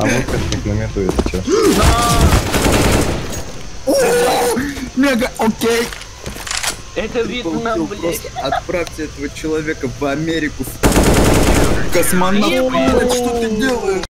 А вот как на мету, это чё? Мега, окей. Это Вьетнам, блядь. Просто отправьте этого человека в Америку. Космонавт, блядь, что ты делаешь?